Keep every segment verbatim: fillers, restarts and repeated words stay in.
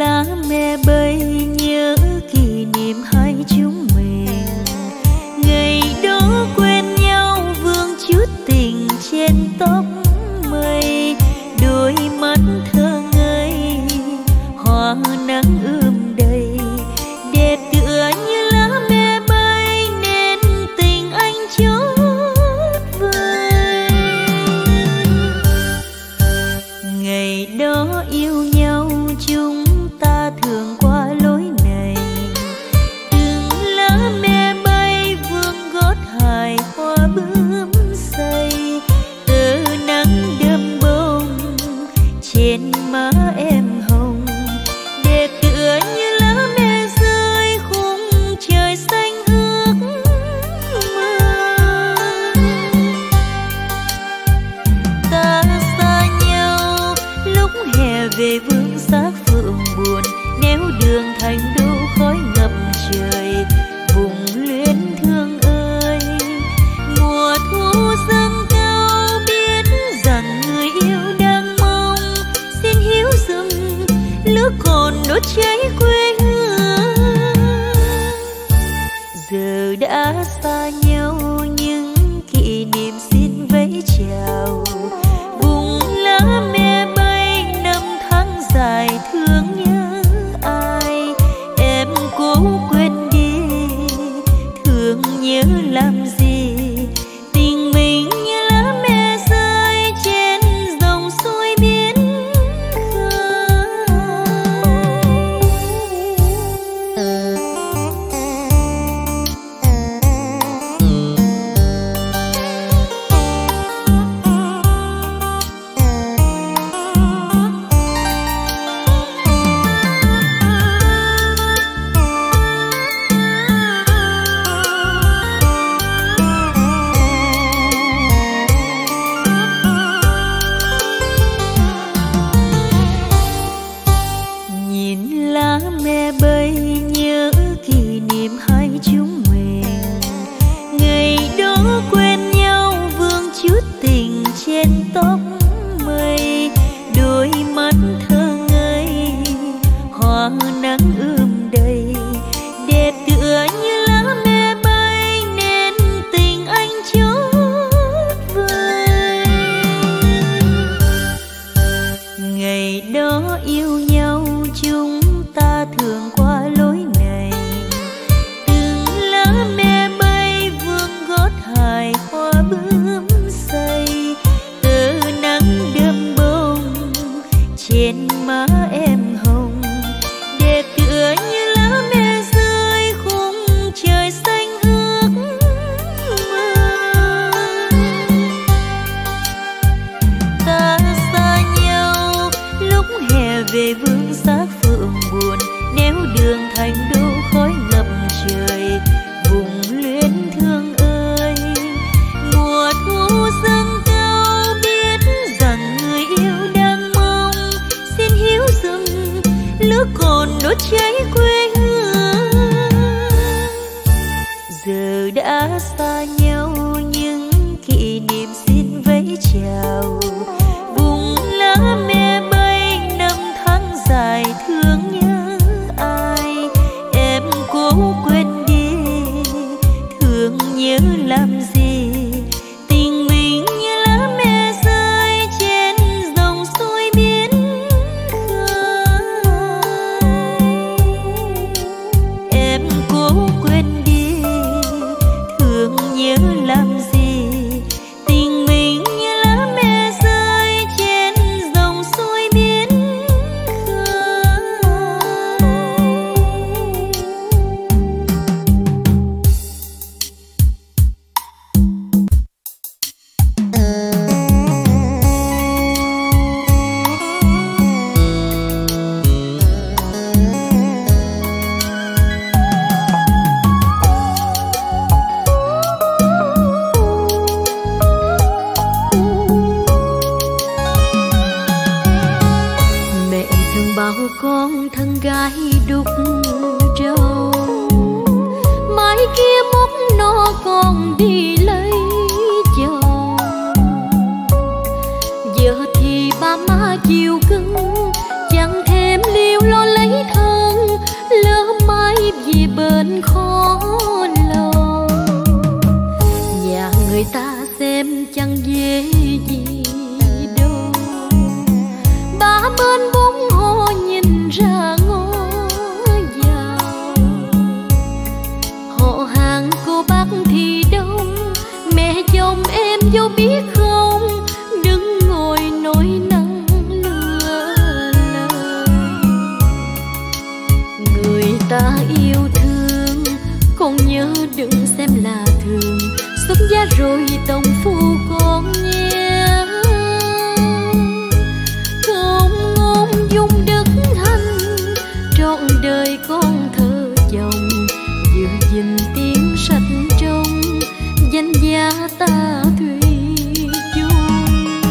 lá me bay nhớ kỷ niệm hai chúng mình. Ngày đó quen nhau vương chút tình trên tóc mây, đôi mắt thơ ngây hoa nắng ươm đầy, đẹp tựa như lá me bay nên tình anh chót vơi. Ngày đó yêu nhau chúng ta thường qua lối này, từng lá me bay vương gót hài hoa bướm say, từ nắng đơm bông trên má em hồng, đẹp tựa như lá me rơi khung trời xanh ước mơ. Ta xa nhau lúc hè về vương xác phượng buồn, néo đường thành đô khói ngập trời, vùng luyến thương ơi. Mùa thu dâng cao biết rằng người yêu đang mong, xin hiếu dừng lửa còn đốt cháy quê hương. Giờ đã xa nhau nhưng kỷ niệm xin vẫy chào, vùng lá me bay năm tháng dài thương nhớ ai. Em cố quên đi thương nhớ làm gì, tình mình như lá me rơi trên dòng sôi biến về vương xác phượng buồn, néo đường thành đô khói ngập trời, vùng luyến thương ơi. Mùa thu dâng cao biết rằng người yêu đang mong, xin hiếu dừng lửa còn đốt cháy quê hương. Giờ đã xa nhau nhưng kỷ niệm xin vẫy chào, vùng lá me bay năm tháng dài thương nhớ ai. Em cố quên đi thương nhớ làm gì, tình mình như lá me rơi trên dòng sôi biến khơi. Em cố quên đi thương nhớ làm gì, tình mình như lá me rơi trên dòng sôi biến con thân gái đục trâu, mai kia mốc nó con đi lấy chồng. Giờ thì ba má chiều cưng chẳng thêm liêu lo lấy ta yêu thương, con nhớ đừng xem là thường, xuất giá rồi tổng phu con nhé. Không ngôn dung đức hạnh, trọn đời con thơ chồng, giữ gìn tiếng sách trong danh giá ta thủy chung.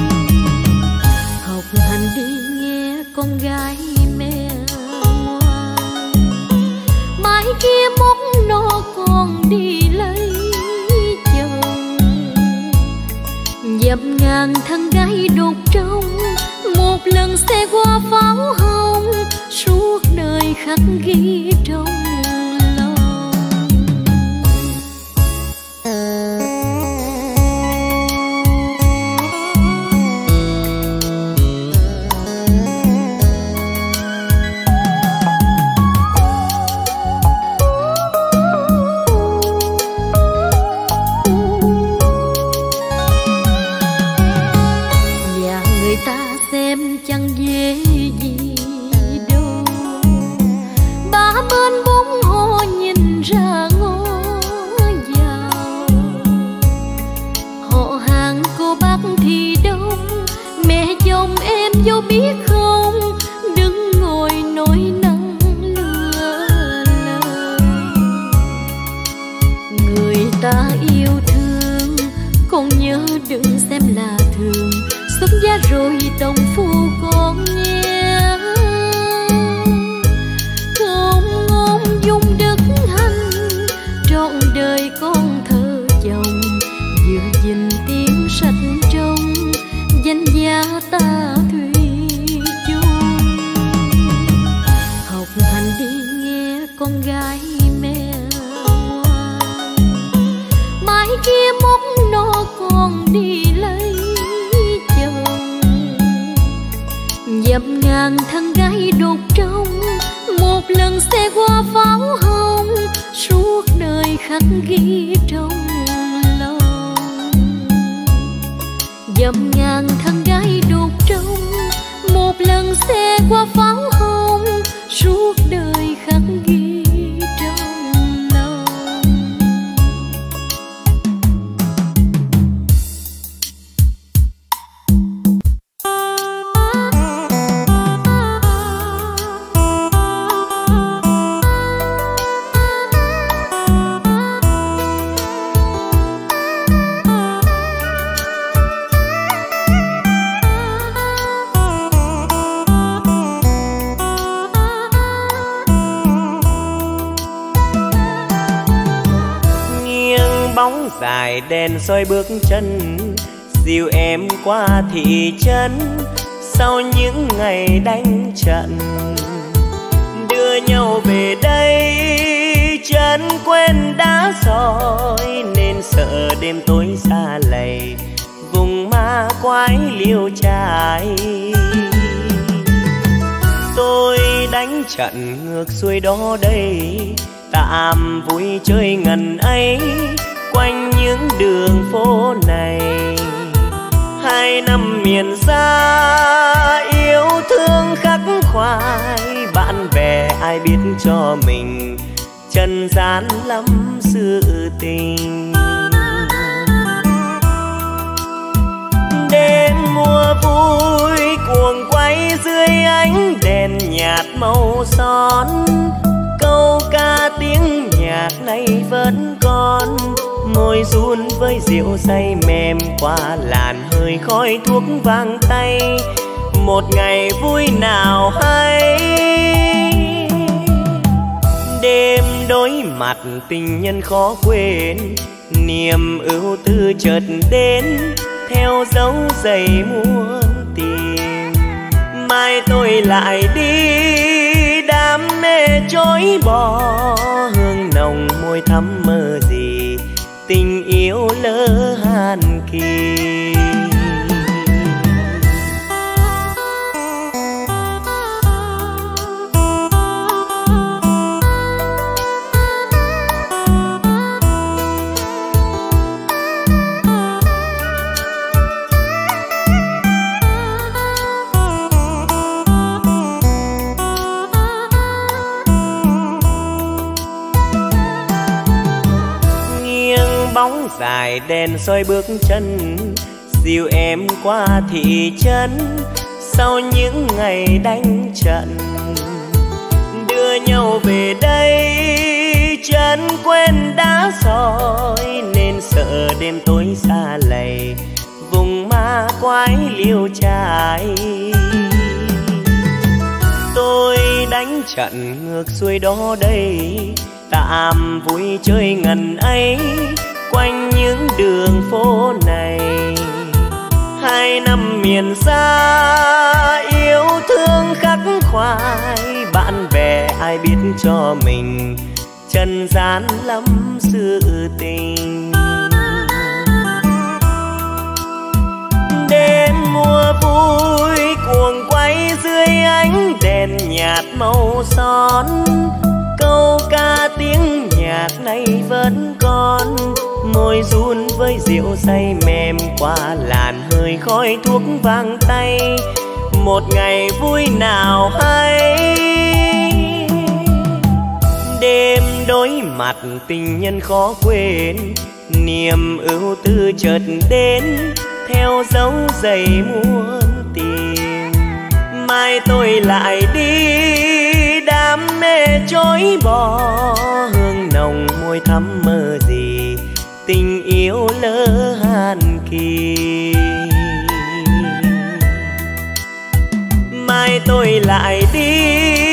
Học hành đi nghe con gái mẹ ngoan, mai kia mốc nó con đi lấy chồng. Dập ngàn thân gái đột trong, một lần xe qua pháo hồng, suốt đời khắc ghi trong lòng. Và người ta xem chẳng dễ gì đâu, ba bên bốn hồ nhìn ra ngõ vào. Họ hàng cô bác thì đông, mẹ chồng em dâu biết không, đứng ngồi nỗi nắng lừa lời. Người ta yêu thương, con nhớ đừng xem là thường, xuất giá rồi tổng phu con nhé. Không ngôn dung đức hạnh, trọn đời con thơ chồng, giữ gìn tiếng sách trong danh giá ta thủy chung. Học hành đi nghe con gái mẹ ngoan, mai kia mốc nó con đi lấy chồng. Dập ngàn thân gái đột trong, một lần xe qua pháo hồng, suốt đời khắc ghi trong lòng. Dập ngàn thân gái đột trong, một lần xe qua pháo hồng, suốt đời khắc ghi trong lòng. Bóng dài đèn soi bước chân, dìu em qua thị trấn. Sau những ngày đánh trận, đưa nhau về đây, chân quên đã rồi, nên sợ đêm tối xa lầy, vùng ma quái liêu trai. Tôi đánh trận ngược xuôi đó đây, tạm vui chơi ngần ấy, quanh những đường phố này. Hai năm miền xa yêu thương khắc khoải, bạn bè ai biết cho mình trần gian lắm sự tình. Đêm mùa vui cuồng quay dưới ánh đèn nhạt màu son, câu ca tiếng nhạc này vẫn còn, môi run với rượu say mềm qua làn hơi khói thuốc vang tay. Một ngày vui nào hay, đêm đối mặt tình nhân khó quên, niềm ưu tư chợt đến theo dấu giày muôn tìm. Mai tôi lại đi đam mê chối bỏ, hương nồng môi thắm mơ gì tình yêu lỡ han kỳ. bóng dài đèn soi bước chân, dìu em qua thị trấn sau những ngày đánh trận. Đưa nhau về đây chân quên đã soi, nên sợ đêm tối xa lầy vùng ma quái liêu trai. Tôi đánh trận ngược xuôi đó đây, tạm vui chơi ngần ấy quanh những đường phố này. Hai năm miền xa yêu thương khắc khoải, bạn bè ai biết cho mình trần gian lắm sự tình. Đêm mùa vui cuồng quay dưới ánh đèn nhạt màu son, câu ca tiếng nhạc này vẫn còn, môi run với rượu say mềm qua làn hơi khói thuốc vang tay. Một ngày vui nào hay đêm đối mặt tình nhân khó quên, niềm ưu tư chợt đến theo dấu giày muôn tìm. Mai tôi lại đi đam mê chối bỏ, hương nồng môi thắm mơ gì tình yêu lỡ han kỳ. Mai tôi lại đi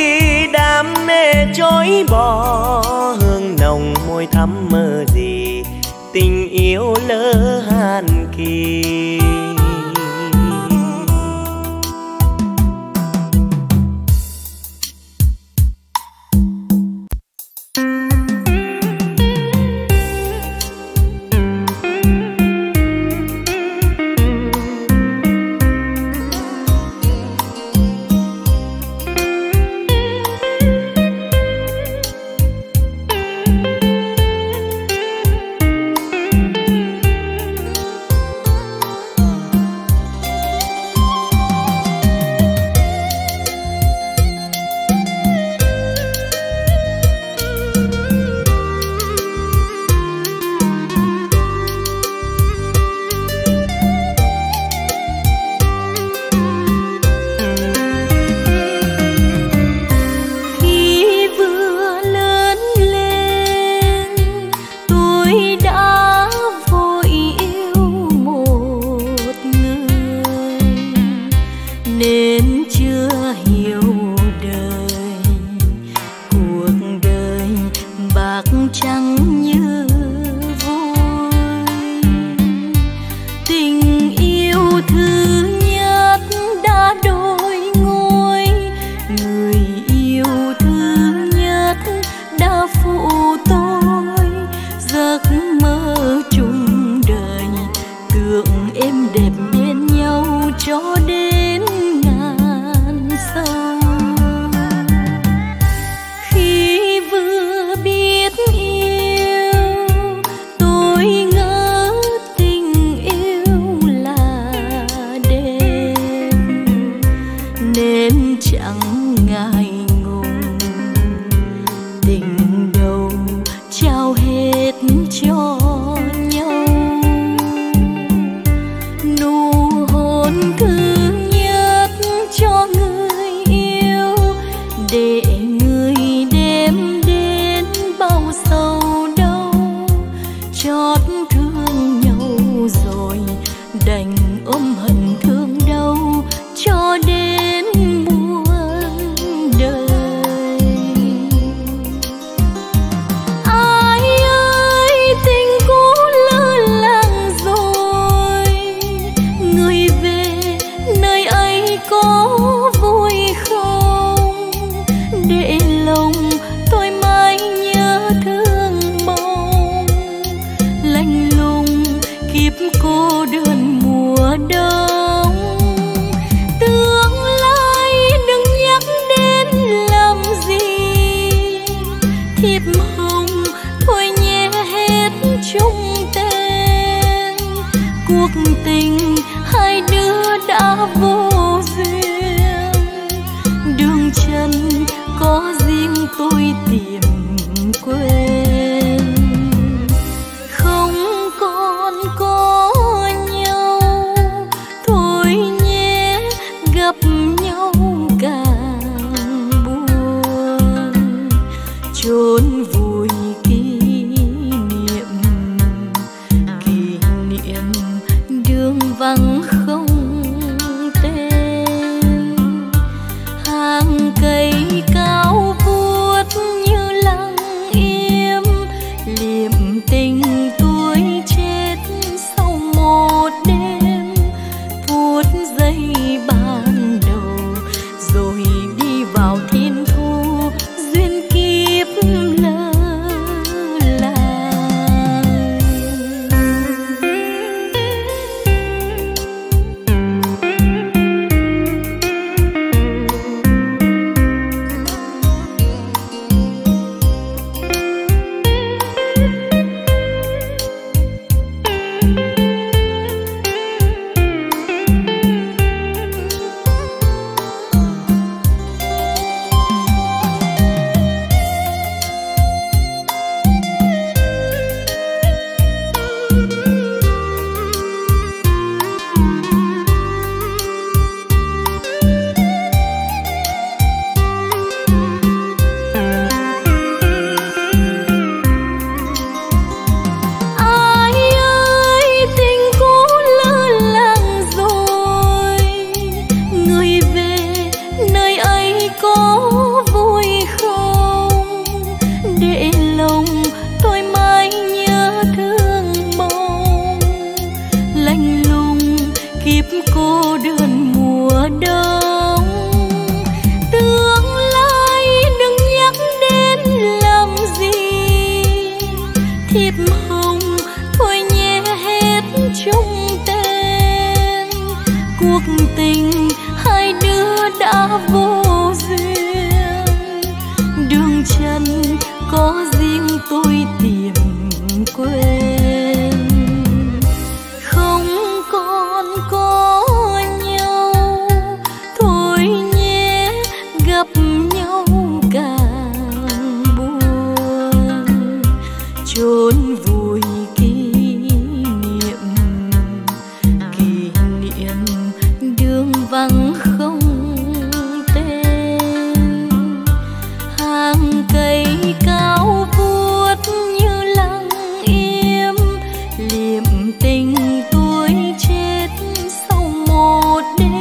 đam mê chối bỏ, hương nồng môi thắm mơ gì tình yêu lỡ han kỳ. tôi tìm quên. Không chôn vùi kỷ niệm, kỷ niệm đường vắng không tên. Hàng cây cao vút như lặng im, liệm tình tuổi chết sau một đêm. Phút giây ban đầu rồi đi vào thiên thu, duyên kiếp lỡ làng.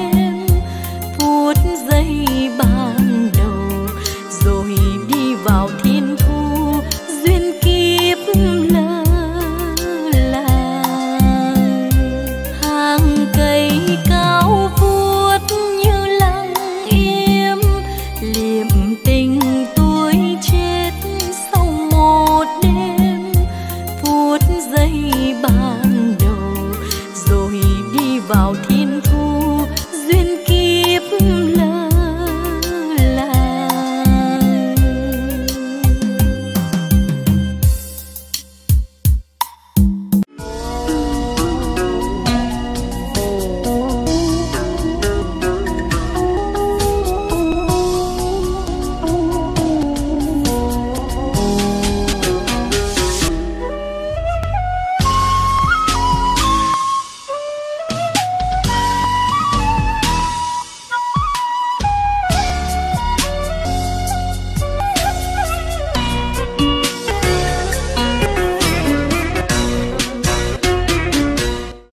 Vào